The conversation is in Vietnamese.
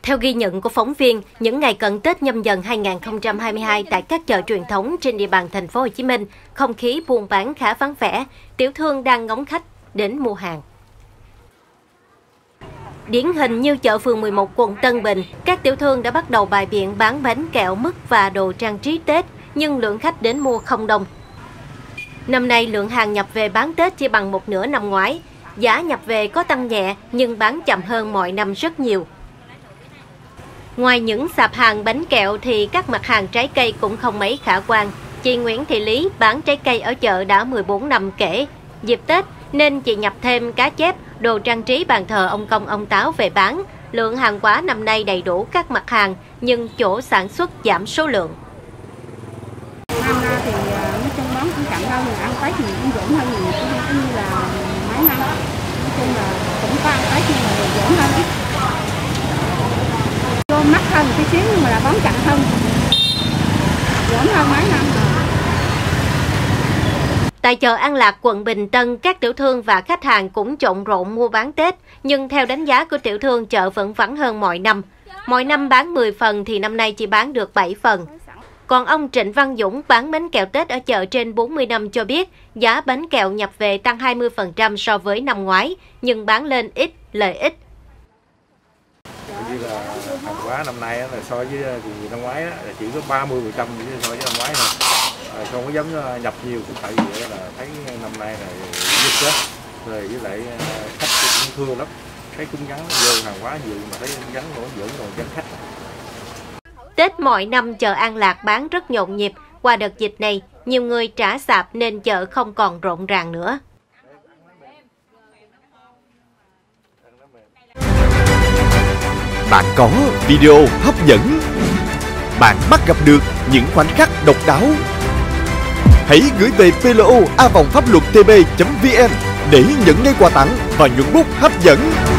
Theo ghi nhận của phóng viên, những ngày cận Tết Nhâm Dần 2022 tại các chợ truyền thống trên địa bàn thành phố Hồ Chí Minh, không khí buôn bán khá vắng vẻ, tiểu thương đang ngóng khách đến mua hàng. Điển hình như chợ phường 11 quận Tân Bình, các tiểu thương đã bắt đầu bày biện bán bánh kẹo, mứt và đồ trang trí Tết, nhưng lượng khách đến mua không đông. Năm nay, lượng hàng nhập về bán Tết chỉ bằng một nửa năm ngoái. Giá nhập về có tăng nhẹ nhưng bán chậm hơn mọi năm rất nhiều. Ngoài những sạp hàng bánh kẹo thì các mặt hàng trái cây cũng không mấy khả quan. Chị Nguyễn Thị Lý bán trái cây ở chợ đã 14 năm kể. Dịp Tết nên chị nhập thêm cá chép, đồ trang trí bàn thờ ông Công ông Táo về bán. Lượng hàng hóa năm nay đầy đủ các mặt hàng nhưng chỗ sản xuất giảm số lượng. Năm nay thì nói chung bán cũng chậm hơn, ăn Tết thì cũng dỗn hơn nhiều, cũng như là mấy năm. Nói chung là cũng có ăn Tết nhưng mà dỗn hơn ít. Vô mắc hơn tí xíu nhưng mà là bán chậm hơn, dỗn hơn mấy năm. Tại chợ An Lạc, quận Bình Tân, các tiểu thương và khách hàng cũng trộn rộn mua bán Tết, nhưng theo đánh giá của tiểu thương, chợ vẫn vắng hơn mọi năm. Mọi năm bán 10 phần thì năm nay chỉ bán được 7 phần. Còn ông Trịnh Văn Dũng bán bánh kẹo Tết ở chợ trên 40 năm cho biết, giá bánh kẹo nhập về tăng 20% so với năm ngoái, nhưng bán lên ít, lợi ít. Như là hàng hóa năm nay là so với năm ngoái là chỉ có 30% so với năm ngoái thôi. Không có dám nhập nhiều, tại vì là thấy năm nay là dịch đó, rồi với lại khách cũng thưa lắm, thấy cũng gắn vô hàng hóa nhiều mà thấy gắn vẫn còn gắn khách. Tết mọi năm chợ An Lạc bán rất nhộn nhịp, qua đợt dịch này nhiều người trả sạp nên chợ không còn rộn ràng nữa. Bạn có video hấp dẫn, bạn bắt gặp được những khoảnh khắc độc đáo. Hãy gửi về plo@phapluottb.vn để nhận ngay quà tặng và nhuận bút hấp dẫn.